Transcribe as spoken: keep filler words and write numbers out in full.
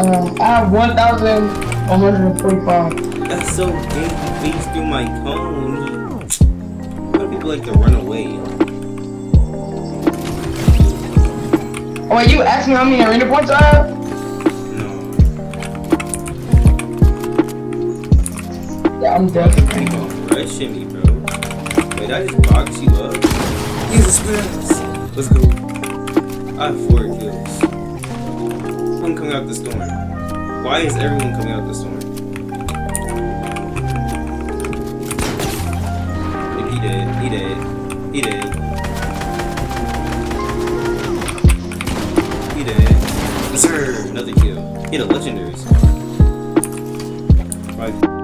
Um, I have one thousand one hundred forty-five. That's so gay. He phased through my cone. He... A lot of people like to run away. Oh, wait, you asked me how many arena points I have? No. Yeah, I'm dead. You gonna rushing me, bro. Wait, I just box you up? Use the spells. Let's go. I have four kills. I'm coming out the storm. Why is everyone coming out the storm? He dead. He dead. He dead. He dead. Sir, another kill. He had a legendary. Right.